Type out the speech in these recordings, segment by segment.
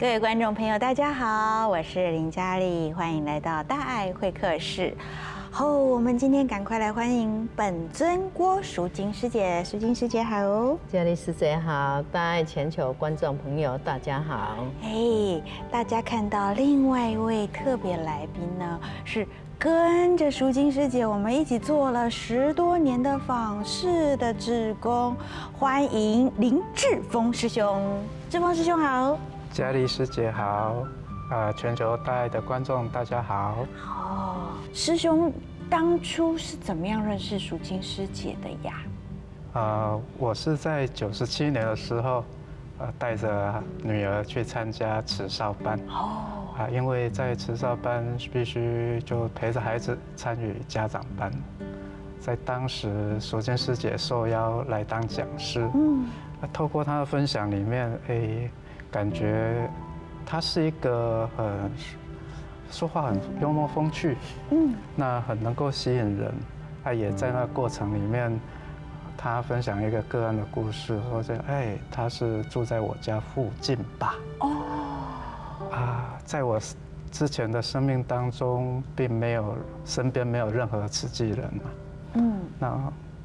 各位观众朋友，大家好，我是林嘉丽，欢迎来到大爱会客室。我们今天赶快来欢迎本尊郭淑金师姐，淑金师姐好， 嘉丽师姐好，大爱全球观众朋友大家好。 大家看到另外一位特别来宾呢，是跟着淑金师姐，我们一起做了10多年的访视的志工，欢迎林志峰师兄。志峰师兄好， 嘉丽师姐好，全球大爱的观众大家好。 师兄当初是怎么样认识淑金师姐的呀？ 我是在97年的时候，带着女儿去参加慈少班。因为在慈少班必须就陪着孩子参与家长班，在当时淑金师姐受邀来当讲师。透过她的分享里面，感觉她是一个说话很幽默风趣，那很能够吸引人。也在那过程里面，她分享一个个案的故事，说她是住在我家附近吧。在我之前的生命当中，并没有身边没有任何慈济人嘛。那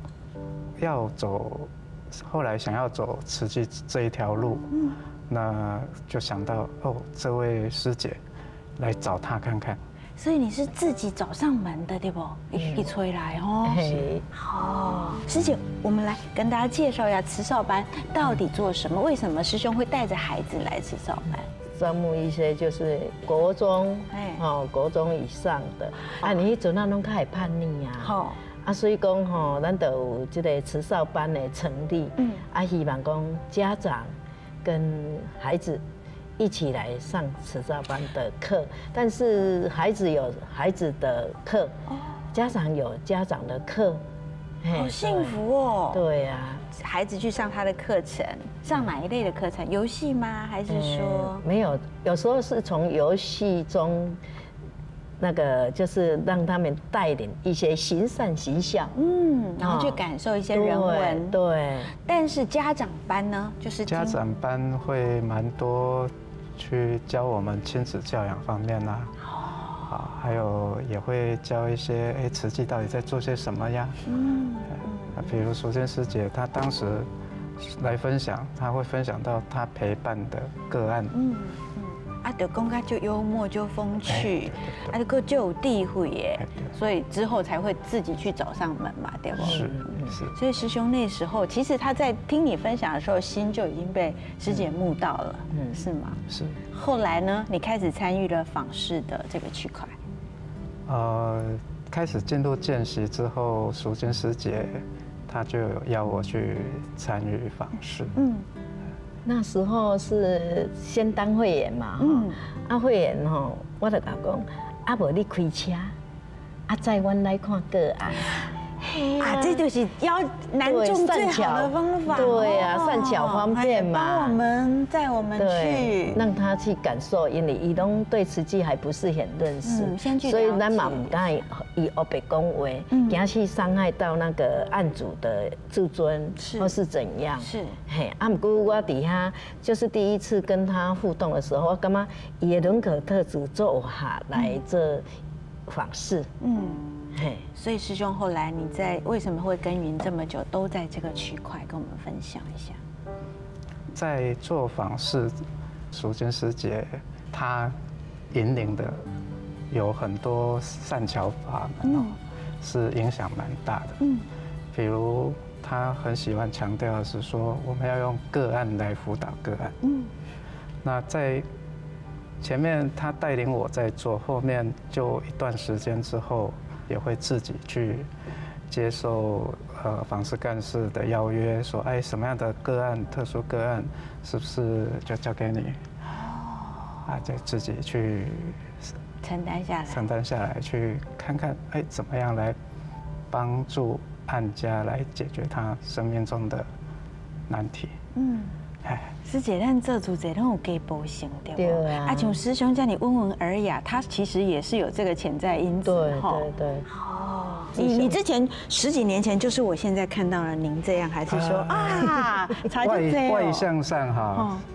后来想要走慈济这一条路，那就想到这位师姐，来找她看看。 所以你是自己找上门的，对不？一吹来师姐，我们来跟大家介绍一下慈少班到底做什么？为什么师兄会带着孩子来慈少班？ 招募一些就是国中，国中以上的，你迄阵啊拢较会叛逆所以讲咱就有这个慈少班的成立，希望讲家长跟孩子一起来上慈少班的课，但是孩子有孩子的课，家长有家长的课， 好幸福哦。 对啊， 孩子去上他的课程，上哪一类的课程？游戏吗？还是说没有？有时候是从游戏中，那个就是让他们带领一些行善行孝， 然后去感受一些人文。 对。但是家长班呢，就是家长班会蛮多去教我们亲子教养方面还有也会教一些慈济到底在做些什么呀？比如淑金师姐，她当时来分享，她会分享到她陪伴的个案。就讲他就幽默就风趣，就有地位耶，所以之后才会自己去找上门嘛，对不？ 是。 所以师兄那时候，其实他在听你分享的时候，心就已经被师姐慕到了，是吗？ 是。 后来呢，你开始参与了访视的这个区块。 开始进入见习之后，淑金师姐她就要我去参与访视。 那时候是先当会员嘛，会员我就讲，无你开车，载阮来看个案。 这就是要男众最好的方法。 对啊，善巧方便嘛。 载我们去， 让他去感受，因为伊拢对慈济还不是很认识，所以咱嘛唔敢以黑白讲话，惊去伤害到那个案主的自尊，或是怎样。不过我底下就是第一次跟他互动的时候，我感觉伊的人格特质做下来这访视。 所以师兄后来你为什么会耕耘这么久，都在这个区块跟我们分享一下。 在做访视，淑金师姐她引领的有很多善巧法门是影响蛮大的。比如她很喜欢强调的是说，我们要用个案来辅导个案。那在前面她带领我在做，后面就一段时间之后，也会自己去接受访视干事的邀约，说什么样的个案、特殊个案，是不是就交给你？就自己去承担下来，去看看怎么样来帮助案家来解决他生命中的难题。 师姐，咱做主者拢有加步性，对不？对啊。像师兄这样你温文尔雅，他其实也是有这个潜在因子。 对。 你之前10几年前就是我现在看到了您这样，还是说才是这样？ 外向上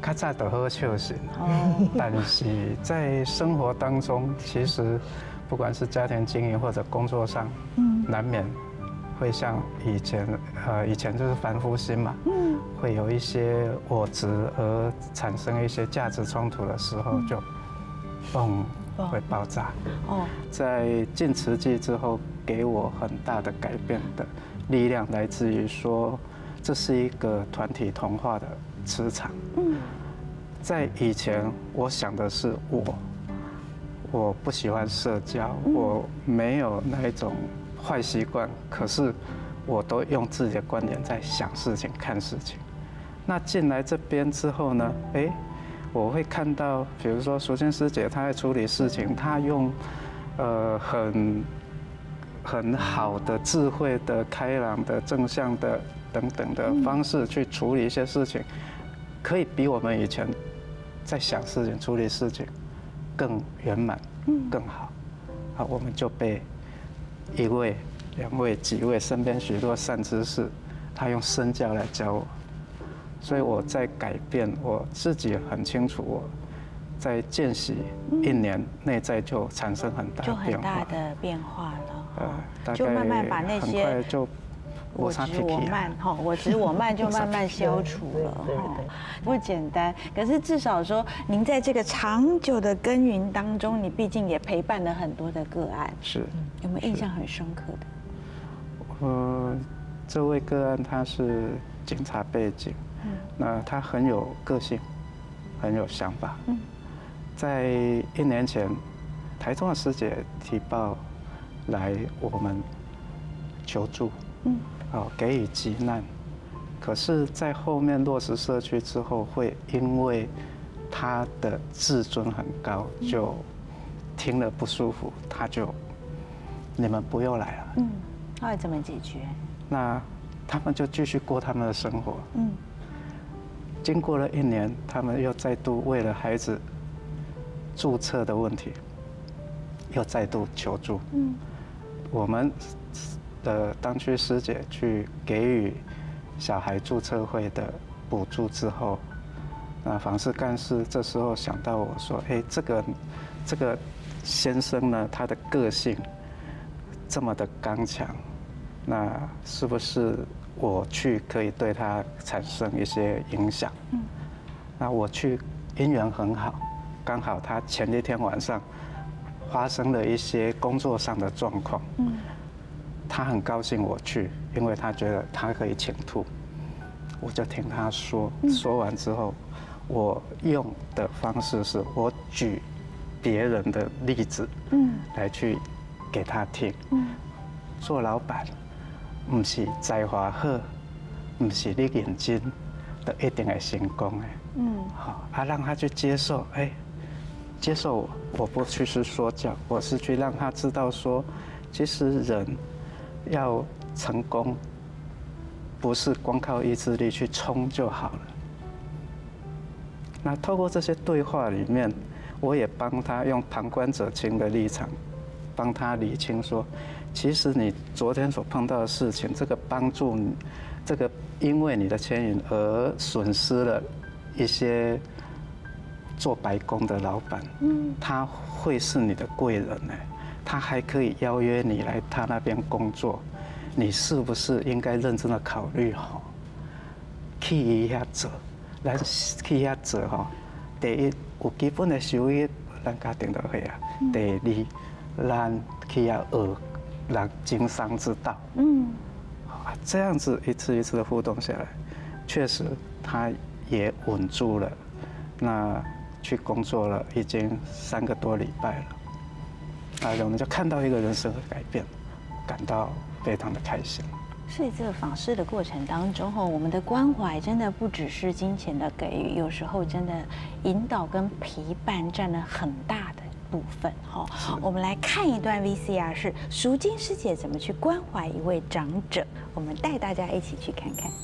较早就好笑神。但是在生活当中，其实不管是家庭经营或者工作上，难免会像以前就是凡夫心嘛，会有一些我执而产生一些价值冲突的时候，就嘣会爆炸。在进慈济之后，给我很大的改变的力量来自于说，这是一个团体同化的磁场。在以前，我想的是我不喜欢社交，我没有那一种坏习惯，可是我都用自己的观点在想事情、看事情。那进来这边之后呢，我会看到，比如说淑清师姐她在处理事情，她用很好的、智慧的、开朗的、正向的等等的方式去处理一些事情，可以比我们以前在想事情、处理事情更圆满、更好。好，我们就被1位、2位、几位身边许多善知识，他用身教来教我，所以我在改变，我自己很清楚，我在见习1年，内在就产生很大的变化， 就很大的变化了。 大概就慢慢把那些很快就我执我慢我执我慢就慢慢消除了。不简单，可是至少说您在这个长久的耕耘当中，你毕竟也陪伴了很多的个案。 是， 有没有印象很深刻的？ 这位个案他是警察背景，那他很有个性，很有想法。在1年前，台中的师姐提报来我们求助，给予急难。可是，在后面落实社区之后，会因为他的自尊很高，就听了不舒服，他就你们不用来了。 后来怎么解决？ 那他们就继续过他们的生活。经过了1年，他们又再度为了孩子注册的问题，又再度求助。我们的当区师姐去给予小孩注册会的补助之后，那访视干事这时候想到我说：“这个先生呢，他的个性这么的刚强，那是不是我去可以对他产生一些影响？”那我去因缘很好，刚好他前1天晚上发生了一些工作上的状况。他很高兴我去，因为他觉得他可以倾吐，我就听他说。说完之后，我用的方式是我举别人的例子，来去给他听。做老板，不是才华好，不是你认真，就一定会成功的。好，让他去接受，接受我不去是说教，我是去让他知道说，其实人要成功，不是光靠意志力去冲就好了。那透过这些对话里面，我也帮他用旁观者清的立场，帮他理清说，其实你昨天所碰到的事情，这个帮助你，这个因为你的牵引而损失了一些做白工的老板，他会是你的贵人呢。他还可以邀约你来他那边工作，你是不是应该认真的考虑去伊遐做？咱去遐做第一有基本的收益，咱家庭就会啊。第2，咱去遐学人经商之道。这样子一次一次的互动下来，确实他也稳住了。那去工作了，已经3个多礼拜了。我们就看到一个人生的改变，感到非常的开心。 所以这个访视的过程当中，我们的关怀真的不只是金钱的给予，有时候真的引导跟陪伴占了很大的部分。我们来看一段 VCR， 是淑金师姐怎么去关怀一位长者，我们带大家一起去看看。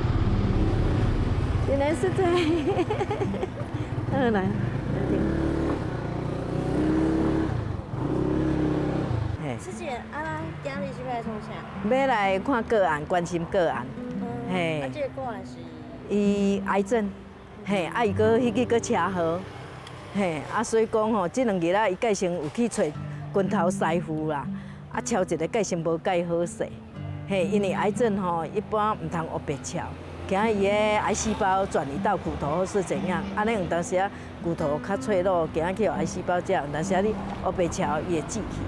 原来是在来， 师姐，啊，今日是要来创啥？ 要来看个案，关心个案。 嘿。啊，这个个案是？ 伊癌症，嘿，啊，伊搁迄个车祸，嘿，啊，所以讲吼，这2日啊，伊计先有去找拳头师傅啦，啊，敲一个计先无介好势，嘿，因为癌症吼一般唔通黑白敲，惊伊个癌细胞转移到骨头或是怎样，安尼有当时啊骨头较脆弱，惊去有癌细胞这样，但是啊你黑白敲伊会记去。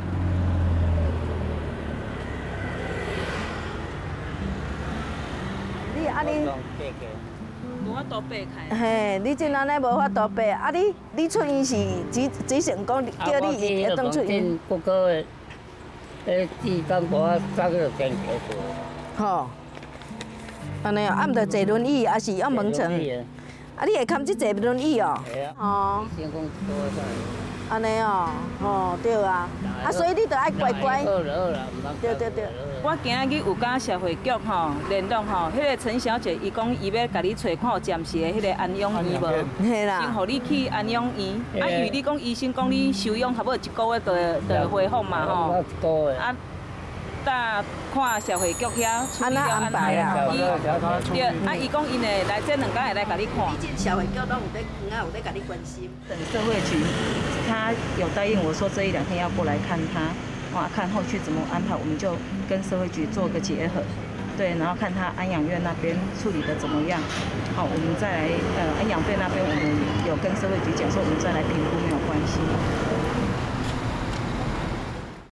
你安尼？ 无法度爬开。 嘿，你真安尼无法度爬，啊你出院是只想讲叫你会当出院？ 不过，治感冒早就坚决做。 吼，安尼哦，啊，毋着坐轮椅，还是要门床？啊，你会堪去坐轮椅哦？ 会啊。 哦。 先讲多啥？ 安尼哦，吼对啊，啊所以你着爱乖乖。 好啦好啦，唔通。 对对对。 我今日有甲社会局吼联络吼，迄个陈小姐伊讲伊要甲你找看有暂时的迄个安养院无？ 嘿啦。 先互你去安养院，啊，因为你讲医生讲你休养差不多1个月就恢复嘛吼。 1个月。 啊，搭看社会局遐处理安排啦。 对，啊，伊讲因会来这2天会来甲你看。 毕竟社会局拢有在园啊，有在甲你关心。 等社会局，他有答应我说这1、2天要过来看他。哇，看后续怎么安排，我们就跟社会局做个结合，对，然后看他安养院那边处理的怎么样，好，我们再来安养费那边我们有跟社会局讲说，我们再来评估没有关系。